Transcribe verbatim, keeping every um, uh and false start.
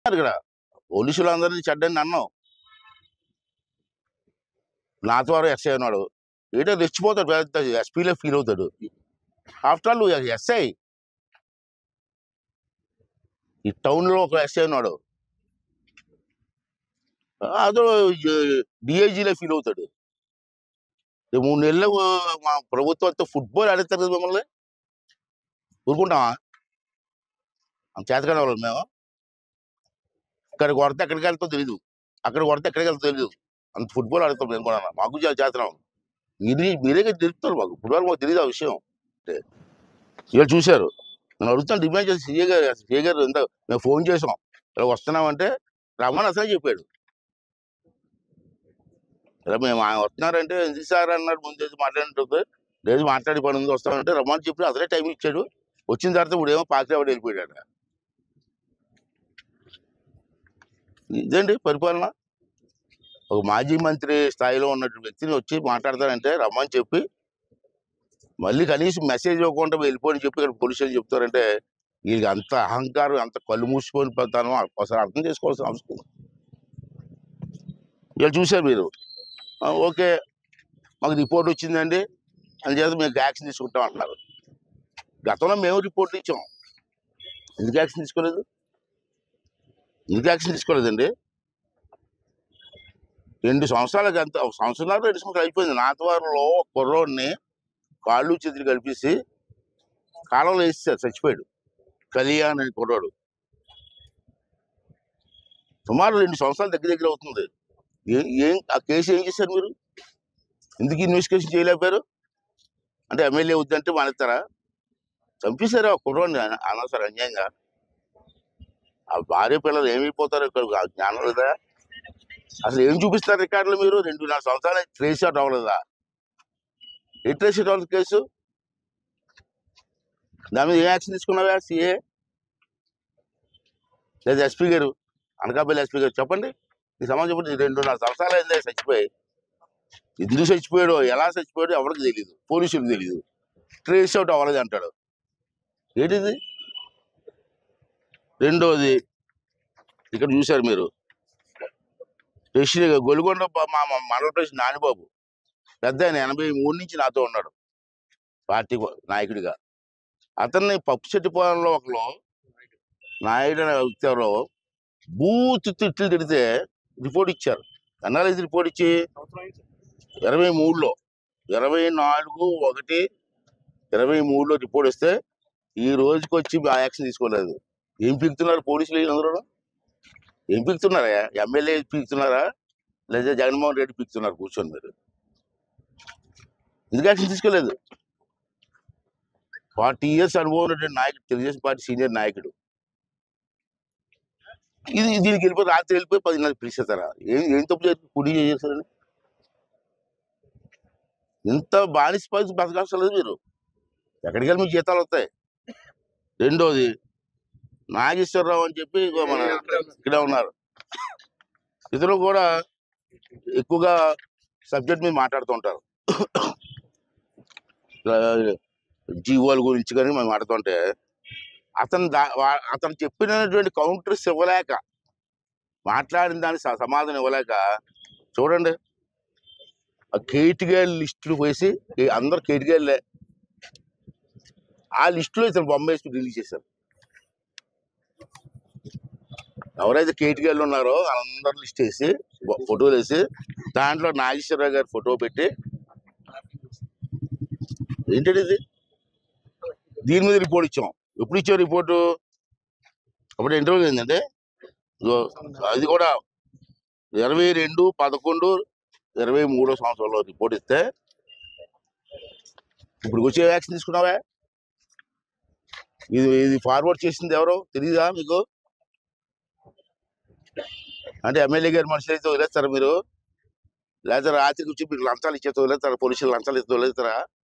ఇక్కడ పోలీసులందరినీ చెడ్డని అన్నావు. నా ద్వారా ఎస్ఐ అన్నాడు. ఏటో రెచ్చిపోతాడు, పెద్ద ఎస్పీలో ఫీల్ అవుతాడు. ఆఫ్టర్ ఆల్ నువ్వు ఎస్ఐ, ఈ టౌన్లో ఒక ఎస్ఐ ఉన్నాడు, అదో డిఐజీలో ఫీల్ అవుతాడు. మూడు నెలలు మా ప్రభుత్వంతో ఫుట్బాల్ ఆడతారు కదా, మిమ్మల్ని ఊరుకుంటామా? అంత చేతకాని వాళ్ళు మేము. ఇక్కడ కొడితే ఎక్కడికి వెళ్తాం తెలీదు, అక్కడ కొడితే ఎక్కడికి వెళ్తాం తెలీదు. అంత ఫుట్బాల్ ఆడతాం మేము కూడా. మాకు చాలా చేతనం. మీరు మీరే తెలుపుతారు మాకు. ఫుట్బాల్ మాకు తెలియదు ఆ విషయం. ఇవాళ చూశారు, నేను అడుగుతాను, డిమాండ్ చేసి సీఏ గారు సీఏ గారు ఎంత మేము ఫోన్ చేసాం, ఇలా వస్తున్నామంటే రమ్మని అసలు చెప్పాడు. ఇలా మేము ఆయన వస్తున్నారంటే ఎందుకు సార్ అన్నాడు. ముందు మాట్లాడినట్టు లేదు, మాట్లాడి పని ఉంది వస్తామంటే రమ్మని చెప్పి అసలే టైం ఇచ్చాడు. వచ్చిన తర్వాత ఇప్పుడు ఏమో పాకిరావాడు వెళ్ళిపోయాడు. ఇదేంటి పరిపాలన? ఒక మాజీ మంత్రి స్థాయిలో ఉన్నటువంటి వ్యక్తిని వచ్చి మాట్లాడతారంటే రమ్మని చెప్పి మళ్ళీ కనీసం మెసేజ్ ఇవ్వకుండా వెళ్ళిపోని చెప్పి ఇక్కడ పోలీసులు చెప్తారంటే వీళ్ళకి అంత అహంకారం, అంత కళ్ళు మూసుకొని పెడతాను అసలు అర్థం చేసుకోవాల్సిన అవసరం. వీళ్ళు చూశారు మీరు, ఓకే మాకు రిపోర్ట్ వచ్చిందండి అని చేత మేము యాక్షన్ తీసుకుంటాం అంటున్నారు. గతంలో మేము రిపోర్ట్ ఇచ్చాం, ఎందుకు యాక్షన్ తీసుకోలేదు? ఎందుకు యాక్షన్ తీసుకోలేదండి? రెండు సంవత్సరాలకి అంత సంవత్సరాలు రెండు సంవత్సరాలు అయిపోయింది. నాతవారంలో కుర్రోడిని కాళ్ళు చేతులు కలిపేసి కాలంలో వేసేసారు, చచ్చిపోయాడు. కళ్యాణ్ అనే కుర్రోడు. సుమారు రెండు సంవత్సరాలు దగ్గర దగ్గర అవుతుంది. ఏం ఏం ఆ కేసు ఏం చేశారు మీరు? ఎందుకు ఇన్వెస్టిగేషన్ చేయలేకపోయారు? అంటే ఎమ్మెల్యే వద్దంటే మానేస్తారా? చంపేశారు ఆ కుర్రోడిని అనవసరం అన్యాయంగా. ఆ భార్య పిల్లలు ఏమైపోతారు? ఇక్కడ జ్ఞానం లేదా? అసలు ఏం చూపిస్తారు రికార్డులు మీరు? రెండు నాలుగు సంవత్సరాలు ట్రేస్ అవుట్ అవ్వలేదా? ఏ ట్రేస్ అవుట్ అవ్వలేదు కేసు? దాని మీద ఏం యాక్షన్ తీసుకున్నావా సిఏ లేదా ఎస్పీ గారు, అనకాపల్లి ఎస్పీ గారు? చెప్పండి, ఈ సమాజం చెప్పండి. రెండు నాలుగు సంవత్సరాలు అయింది చచ్చిపోయి. ఎందుకు చచ్చిపోయాడో, ఎలా చచ్చిపోయాడో ఎవరికి తెలియదు, పోలీసులకు తెలియదు. ట్రేస్ అవుట్ అవ్వలేదు అంటాడు. ఏంటిది? రెండోది ఇక్కడ చూశారు మీరు, గొలుగొండ మా మండల ప్రెసిడెంట్ నానిబాబు, పెద్ద ఆయన, ఎనభై మూడు నుంచి నాతో ఉన్నాడు పార్టీ నాయకుడిగా. అతన్ని పప్పుచెట్టిపాలెంలో ఒకరు నాయుడు అనే వ్యక్తి ఎవరో బూత్ తిట్లు తిడితే రిపోర్ట్ ఇచ్చారు. ఎన్నాళ్ళు రిపోర్ట్ ఇచ్చి? ఇరవై మూడులో ఇరవై నాలుగు ఒకటి ఇరవై మూడులో రిపోర్ట్ ఇస్తే ఈ రోజుకి వచ్చి ఆ యాక్షన్ తీసుకోలేదు. ఏం పీకుతున్నారు పోలీసులు? అందరూ ఏం పీకుతున్నారా? ఎమ్మెల్యే పీకుతున్నారా లేదా జగన్మోహన్ రెడ్డి పీకుతున్నారు కూర్చొని? మీరు ఎందుకు యాక్షన్ తీసుకోలేదు? ఫార్టీ ఇయర్స్ అనుభవం ఉన్నటువంటి నాయకుడు, తెలుగుదేశం పార్టీ సీనియర్ నాయకుడు. ఇది దీనికి వెళ్ళిపోయి రాత్రి వెళ్ళిపోయి పదిన్నర పిలిచేస్తారా? ఏం ఏం తప్పు చేసి కుడి చేస్తారని ఎంత బానిస పరిస్థితి బతకాల్సలేదు మీరు. ఎక్కడికి వెళ్ళి మీకు జీతాలు వస్తాయి. రెండోది నాగేశ్వరరావు అని చెప్పి మన ఇక్కడే ఉన్నారు, ఇతరులు కూడా ఎక్కువగా సబ్జెక్ట్ మీద మాట్లాడుతూ ఉంటారు. జీవోల గురించి కానీ మనం మాట్లాడుతుంటే అతను దా అతను చెప్పినటువంటి కౌంటర్స్ ఇవ్వలేక, మాట్లాడిన దానికి సమాధానం ఇవ్వలేక చూడండి ఆ కేటిగాళ్ళ లిస్టులు వేసి అందరు కేటిగాళ్ళే ఆ లిస్టులో ఇతను బొమ్మ వేసి రిలీజ్ చేశారు. ఎవరైతే కేటిగాళ్ళు ఉన్నారో అందరు లిస్ట్ వేసి ఫోటోలు వేసి దాంట్లో నాగేశ్వరరావు గారి ఫోటో పెట్టి, ఏంటంటే ఇది? దీని మీద రిపోర్ట్ ఇచ్చాం. ఎప్పుడు ఇచ్చావు రిపోర్టు? అప్పుడు ఇంటర్వ్యూ ఏంటంటే అది కూడా ఇరవై రెండు పదకొండు ఇరవై మూడో సంవత్సరంలో రిపోర్ట్ ఇస్తే ఇప్పుడు వచ్చే యాక్షన్ తీసుకున్నావా? ఇది ఇది ఫార్వర్డ్ చేసింది ఎవరో తెలియదా మీకు? అంటే ఎమ్మెల్యే గారి మనుషులు అయితే వదిలేస్తారా మీరు? లేదా రాత్రికి వచ్చి మీకు లంచాలు ఇచ్చేతో వదిలేస్తారా? పోలీసులు లంచాలు ఇస్తే వదిలేస్తారా?